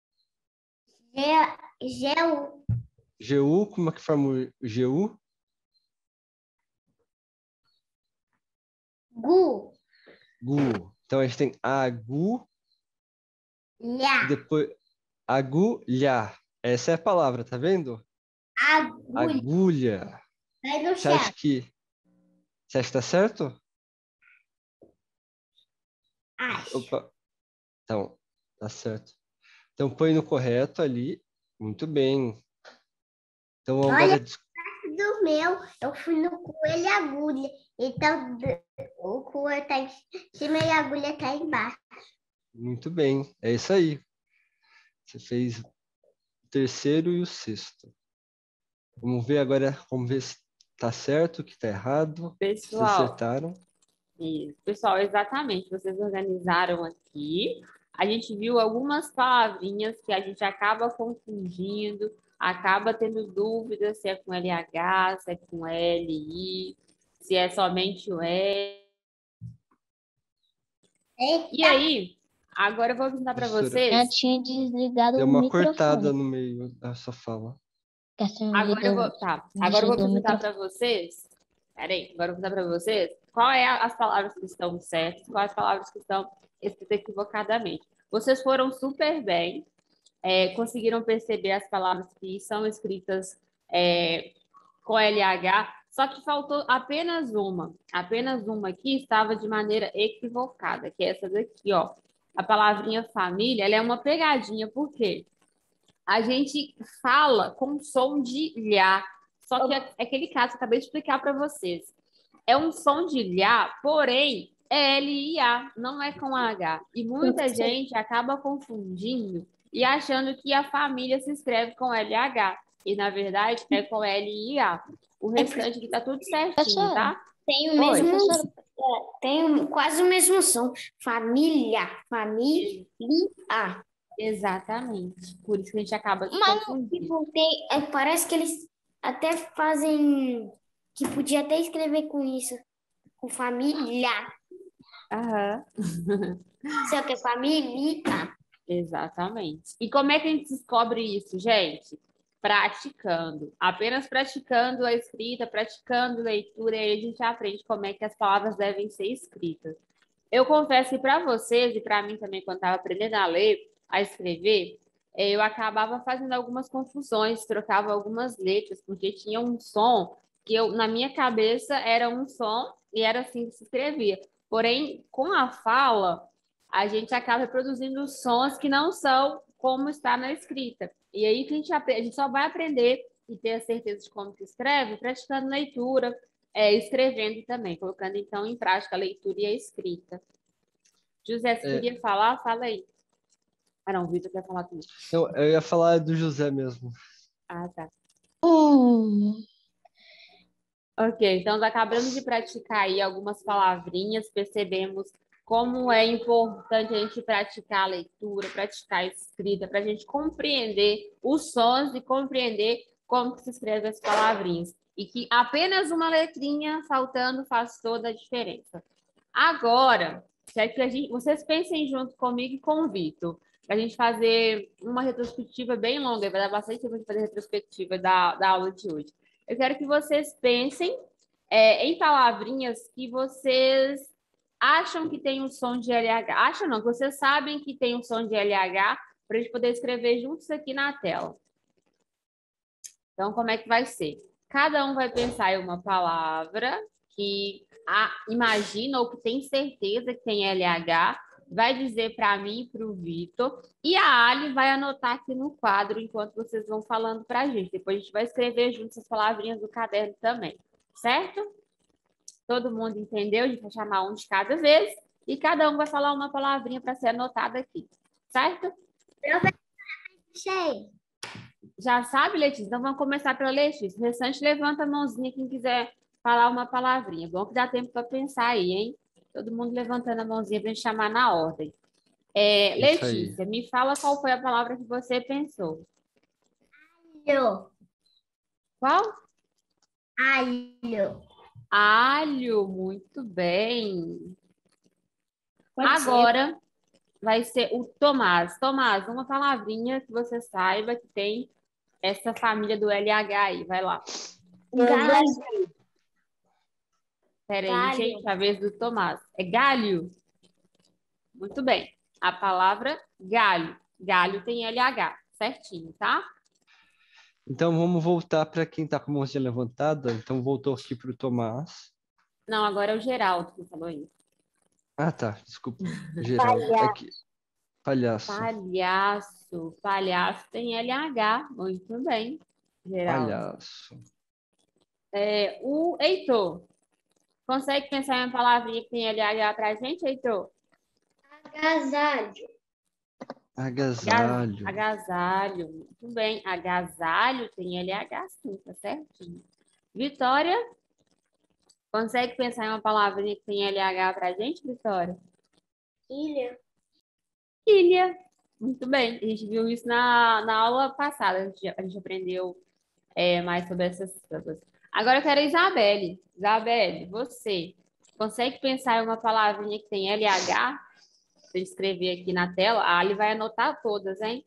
G, G-U. G U, como é que forma o G U? Gu. Gu. Então a gente tem agu, Lha. depois agulha. Essa é a palavra, tá vendo? Agulha. Agulha. Vai no Você acha chão. que, você acha que tá certo? Acho. Opa. Então, tá certo. Então põe no correto ali. Muito bem. Então Olha, agora do meu, eu fui no coelho e agulha. Então, d- o coelho tá em cima e a agulha tá embaixo. muito bem. É isso aí. Você fez o terceiro e o sexto. Vamos ver agora, vamos ver se tá certo, o que tá errado. Se vocês Pessoal, acertaram. isso. Pessoal, exatamente. Vocês organizaram aqui. A gente viu algumas palavrinhas que a gente acaba confundindo, acaba tendo dúvidas se é com L H, se é com L I, se é somente o L. E Eita, aí, agora eu vou perguntar para Professora, vocês. Já tinha desligado deu o uma cortada microfone. no meio da sua fala. Que a senhora Agora eu vou, desligou, tá. Agora eu vou desligou o perguntar microfone. para vocês. Peraí, agora eu vou perguntar para vocês qual é a- as palavras que estão certas, quais as palavras que estão escritas equivocadamente. Vocês foram super bem, é, conseguiram perceber as palavras que são escritas é, com L H, só que faltou apenas uma. Apenas uma aqui estava de maneira equivocada, que é essa daqui, ó. A palavrinha família, ela é uma pegadinha, por quê? A gente fala com som de lhá, só que é aquele caso que eu acabei de explicar para vocês. É um som de lhá, porém é L I A, não é com H. E muita gente acaba confundindo e achando que a família se escreve com L H. E na verdade é com L I A. O restante aqui tá tudo certinho, Professora, tá? Tem o Oi. mesmo, professora, tem o- quase o mesmo som. Família, família. Exatamente. Por isso que a gente acaba se mas confundindo. Tipo, tem, é, parece que eles até fazem que podia até escrever com isso, com família. Aham. Só que é família. Exatamente. E como é que a gente descobre isso, gente? Praticando. Apenas praticando a escrita, praticando a leitura, e aí a gente aprende como é que as palavras devem ser escritas. Eu confesso que para vocês e para mim também, quando estava aprendendo a ler, a escrever, eh, eu acabava fazendo algumas confusões, trocava algumas letras, porque tinha um som que eu, na minha cabeça era um som e era assim que se escrevia. Porém, com a fala, a gente acaba reproduzindo sons que não são como está na escrita. E aí que a gente, aprende, a gente só vai aprender e ter a certeza de como se escreve praticando leitura, é, escrevendo também, colocando então em prática a leitura e a escrita. José, você É, queria falar? Fala aí. Ah, não, o Vitor quer falar também. então, eu ia falar do José mesmo. Ah, tá. hum, Ok, então nós acabamos de praticar aí algumas palavrinhas, percebemos como é importante a gente praticar a leitura, praticar a escrita, para a gente compreender os sons e compreender como que se escreve as palavrinhas. E que apenas uma letrinha faltando faz toda a diferença. Agora, quer que a gente, vocês pensem junto comigo e com o Vitor, para a gente fazer uma retrospectiva bem longa, vai dar bastante tempo de fazer a retrospectiva da, da aula de hoje. Eu quero que vocês pensem é, em palavrinhas que vocês acham que tem um som de L H. Acham não, que vocês sabem que tem um som de L H, para a gente poder escrever juntos aqui na tela. Então, como é que vai ser? Cada um vai pensar em uma palavra que a, imagina ou que tem certeza que tem L H, vai dizer para mim e para o Vitor, e a Ali vai anotar aqui no quadro enquanto vocês vão falando para a gente. Depois a gente vai escrever juntos as palavrinhas do caderno também, certo? Todo mundo entendeu? A gente vai chamar um de cada vez e cada um vai falar uma palavrinha para ser anotada aqui, certo? sei. Já sabe, Letícia? Então vamos começar pela Letícia. O restante, levanta a mãozinha quem quiser falar uma palavrinha. Bom que dá tempo para pensar aí, hein? Todo mundo levantando a mãozinha para a gente chamar na ordem. É, Isso aí. Letícia, me fala qual foi a palavra que você pensou. Alho. Qual? Alho. Alho, muito bem. Pode ser. Agora vai ser o Tomás. Tomás, uma palavrinha que você saiba que tem essa família do L H aí. Vai lá. Galho. Pera aí, Galho. gente, a vez do Tomás. É galho? Muito bem. A palavra galho. Galho tem L H, certinho, tá? Então vamos voltar para quem está com a mãozinha levantada. Então voltou aqui para o Tomás. Não, agora é o Geraldo que falou isso. Ah, tá. Desculpa. Geraldo. Aqui. Palhaço. Palhaço. Palhaço tem L H. Muito bem, Geraldo. Palhaço. É, o Heitor. Consegue pensar em uma palavrinha que tem L H pra gente, Heitor? Agasalho. Agasalho. Agasalho. Muito bem. Agasalho tem L H sim, tá certinho. Vitória. Consegue pensar em uma palavrinha que tem L H pra gente, Vitória? Ilha. Ilha. Muito bem. A gente viu isso na, na aula passada. A gente, a gente aprendeu é, mais sobre essas coisas. Agora eu quero a Isabelle. Isabelle, você consegue pensar em uma palavrinha que tem L H? Você escrever aqui na tela. A Ali vai anotar todas, hein?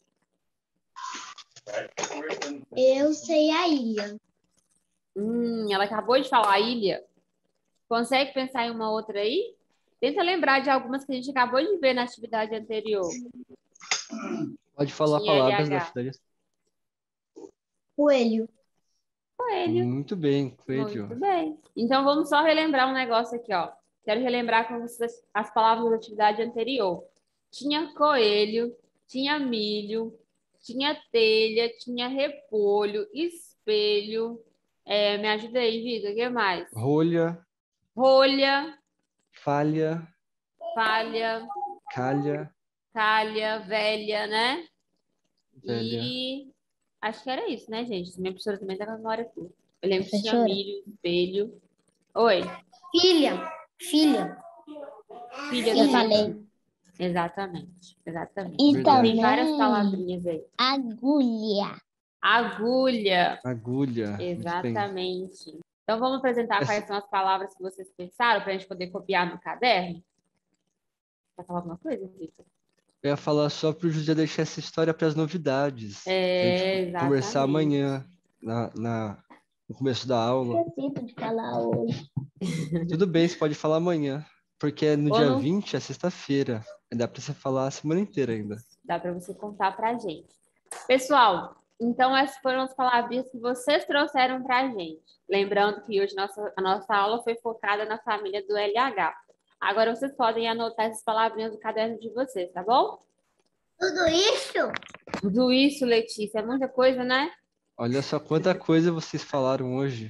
Eu sei a ilha. Hum, ela acabou de falar ilha. Consegue pensar em uma outra aí? Tenta lembrar de algumas que a gente acabou de ver na atividade anterior. Pode falar Tinha palavras da L H. cidade. Coelho. Coelho. Muito bem, coelho. Muito bem. Então vamos só relembrar um negócio aqui, ó. Quero relembrar com vocês as palavras da atividade anterior. Tinha coelho, tinha milho, tinha telha, tinha repolho, espelho. É, me ajuda aí, Vitor. O que mais? Rolha, Rolha, falha, falha, calha, calha, velha, né? velha. E acho que era isso, né, gente? Minha professora também tá com a memória curta. Eu lembro que tinha Professora. milho, espelho. Oi, Filha. Filha. filha Eu também. falei. Exatamente, exatamente. E Verdade. Tem várias também palavrinhas aí. agulha. Agulha, Agulha. Muito bem. exatamente. Então vamos apresentar Essa- quais são as palavras que vocês pensaram para a gente poder copiar no caderno? Quer falar alguma coisa, Vitor? Eu ia falar só para o José deixar essa história para as novidades. Pra É, gente conversar exatamente. amanhã, na, na- no começo da aula. Esqueci de falar hoje. Tudo bem, você pode falar amanhã. Porque é no Ou dia não vinte, é sexta-feira. Dá para você falar a semana inteira ainda. dá para você contar para a gente. Pessoal, então essas foram as palavrinhas que vocês trouxeram para a gente. Lembrando que hoje nossa, a nossa aula foi focada na família do L H. Agora vocês podem anotar essas palavrinhas no caderno de vocês, tá bom? Tudo isso? Tudo isso, Letícia, é muita coisa, né? Olha só quanta coisa vocês falaram hoje.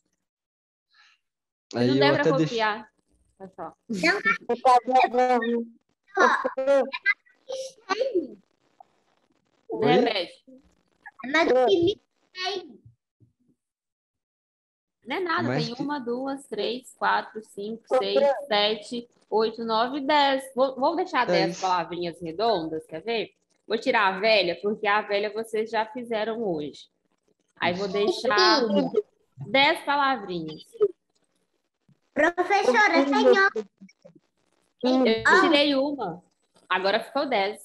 Se Aí não eu der para até deixo. copiar, olha só. Oi? Repete. Mas o que me tem? Não é nada, Mas tem que- uma, duas, três, quatro, cinco, seis, sete, oito, nove, dez. Vou, vou deixar dez Dez. palavrinhas redondas, quer ver? Vou tirar a velha, porque a velha vocês já fizeram hoje. Aí vou deixar dez palavrinhas. Professora, senhor. Eu tirei uma, agora ficou dez.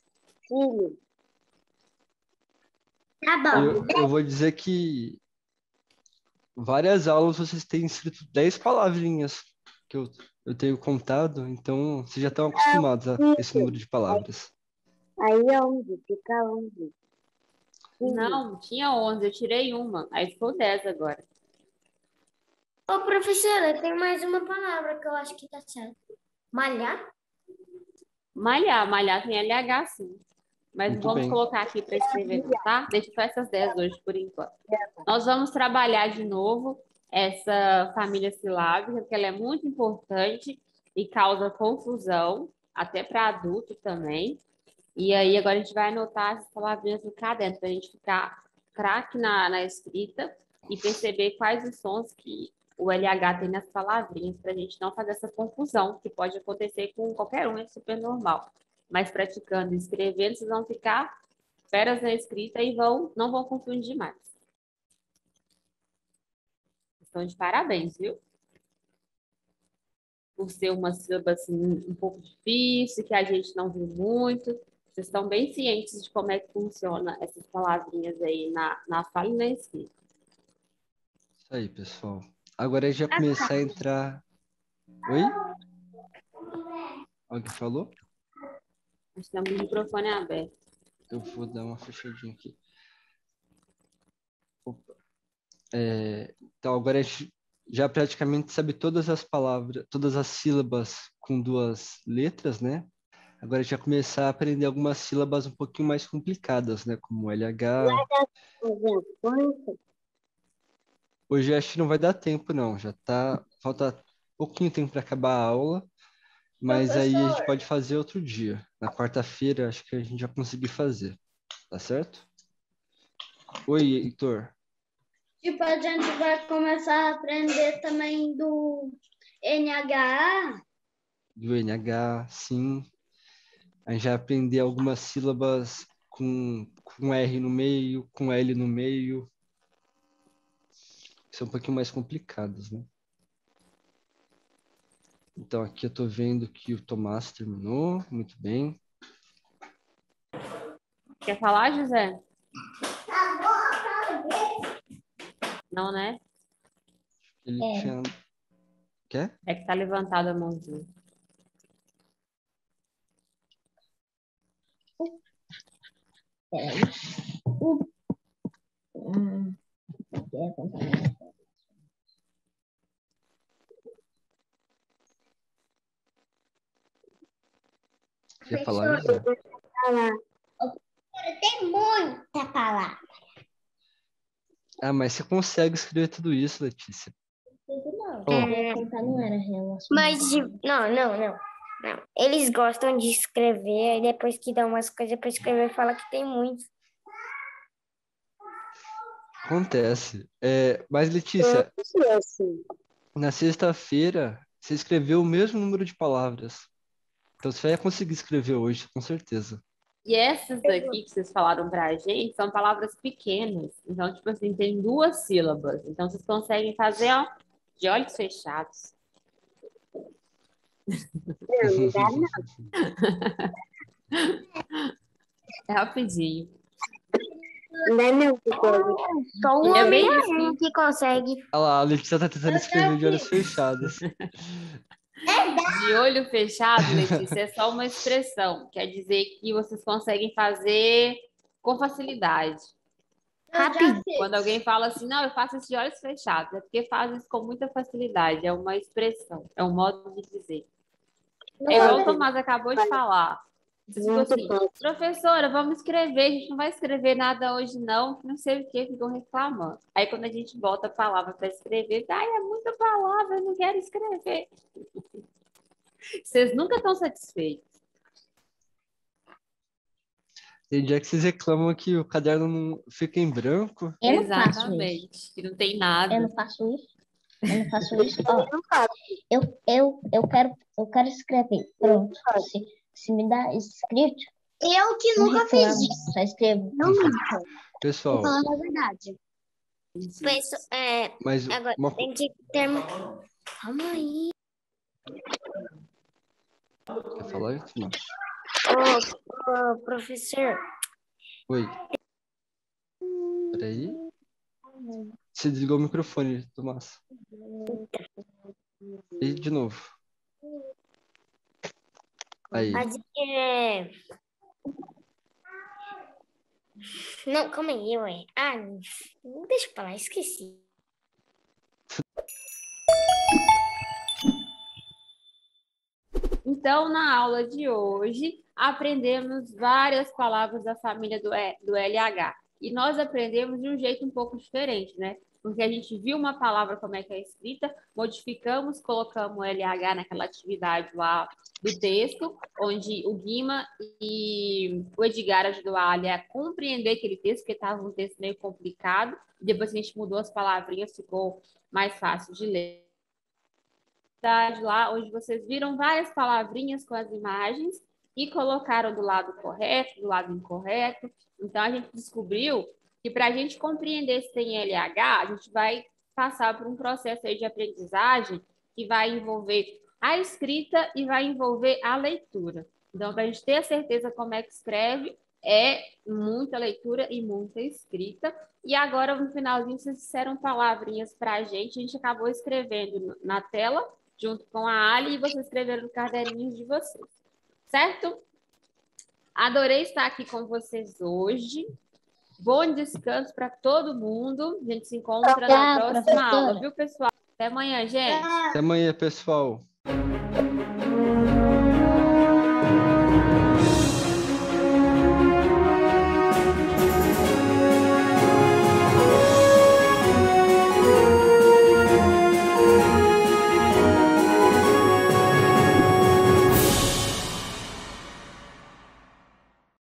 Tá bom. Eu, eu vou dizer que várias aulas vocês têm escrito dez palavrinhas que eu, eu tenho contado, então vocês já estão acostumados a esse número de palavras. Aí onde? Fica onde? Não, tinha onze, eu tirei uma, aí ficou dez agora. Ô, professora, tem mais uma palavra que eu acho que tá certo. Malhar? Malhar, malhar tem L H sim. Mas Muito vamos bem. colocar aqui para escrever, não, tá? Deixa só essas dez hoje por enquanto. Nós vamos trabalhar de novo essa família silábica, porque ela é muito importante e causa confusão, até para adulto também. E aí agora a gente vai anotar essas palavrinhas no caderno, para a gente ficar craque na, na escrita e perceber quais os sons que o L H tem nas palavrinhas, para a gente não fazer essa confusão, que pode acontecer com qualquer um, é super normal. Mas praticando e escrevendo, vocês vão ficar feras na escrita e vão, não vão confundir mais. estão de parabéns, viu? Por ser uma sílaba assim, um pouco difícil, que a gente não viu muito. Vocês estão bem cientes de como é que funciona essas palavrinhas aí na, na fala e na escrita. Isso aí, pessoal. Agora é já começar a entrar... Oi? Alguém falou? Nós temos o microfone aberto. Eu vou dar uma fechadinha aqui. Opa. É, então, agora a gente já praticamente sabe todas as palavras, todas as sílabas com duas letras, né? Agora a gente vai começar a aprender algumas sílabas um pouquinho mais complicadas, né? Como L H. Hoje acho que não vai dar tempo, não. Já tá, falta pouquinho tempo para acabar a aula, mas aí a gente pode fazer outro dia. Na quarta-feira, acho que a gente vai conseguir fazer. Tá certo? Oi, Heitor. Tipo, a gente vai começar a aprender também do N H A. Do N H, sim. A gente vai aprender algumas sílabas com, com R no meio, com L no meio. Que são um pouquinho mais complicadas, né? Então, aqui eu estou vendo que o Tomás terminou. Muito bem. Quer falar, José? Não, né? Ele É. tinha... Quer? É que tá levantado a mãozinha. Peraí. Hum. Quer contar? Quer falar, José? Tem muita palavra. Ah, mas você consegue escrever tudo isso, Letícia. Não, Ó. quer contar não era relacionado. Mas, de- não, não, não, não. Eles gostam de escrever, e depois que dão umas coisas para escrever, fala que tem muito. Acontece. É, mas, Letícia, na sexta-feira, você escreveu o mesmo número de palavras. Então, você vai conseguir escrever hoje, com certeza. E essas daqui que vocês falaram pra gente são palavras pequenas. Então, tipo assim, tem duas sílabas. Então, vocês conseguem fazer, ó, de olhos fechados. É rapidinho. Só o E é bem homem isso que- que consegue. Olha lá, a Letícia tá tentando escrever de olhos fechados. De olho fechado, Letícia, é só uma expressão. Quer dizer que vocês conseguem fazer com facilidade. Rápido. Quando alguém fala assim, não, eu faço isso de olhos fechados, é porque faz isso com muita facilidade. É uma expressão, é um modo de dizer. É igual o Tomás acabou de falar. Vocês ficam assim, professora, vamos escrever, a gente não vai escrever nada hoje não, não sei o que, ficam reclamando. Aí quando a gente bota a palavra para escrever, ai, é muita palavra, eu não quero escrever. Vocês nunca estão satisfeitos. Tem dia que vocês reclamam que o caderno não fica em branco. Eu não faço isso. Exatamente, que não tem nada. Eu não faço isso. Eu não faço isso. Ó, eu, eu, eu, quero, eu quero escrever. Pronto. Se, se me dá escrito, Eu que não nunca reclamo. fiz isso. Só escrevo. Não nunca. Pessoal, Vou falar a verdade. Penso, é, mas agora uma... tem que ter. Calma aí. Quer falar, Tomás? Ô, ô, professor. Oi. Peraí. Você desligou o microfone, Tomás. E de novo. Aí. Mas, é... Não, calma aí, ué. Ah, deixa eu falar, esqueci. Então, na aula de hoje, aprendemos várias palavras da família do, E- do L H. E nós aprendemos de um jeito um pouco diferente, né? Porque a gente viu uma palavra como é que é escrita, modificamos, colocamos o L H naquela atividade lá do texto, onde o Guima e o Edgar ajudou a Ali a compreender aquele texto, porque estava um texto meio complicado. Depois que a gente mudou as palavrinhas, ficou mais fácil de ler. Lá, onde vocês viram várias palavrinhas com as imagens e colocaram do lado correto, do lado incorreto. Então, a gente descobriu que para a gente compreender se tem L H, a gente vai passar por um processo aí de aprendizagem que vai envolver a escrita e vai envolver a leitura. Então, para a gente ter a certeza como é que escreve, é muita leitura e muita escrita. E agora, no finalzinho, vocês disseram palavrinhas para a gente. A gente acabou escrevendo na tela, junto com a Ali, e vocês escreveram no caderninho de vocês. Certo? Adorei estar aqui com vocês hoje. Bom descanso para todo mundo. A gente se encontra Tchau, na próxima professora. aula, viu, pessoal? Até amanhã, gente. Até amanhã, pessoal.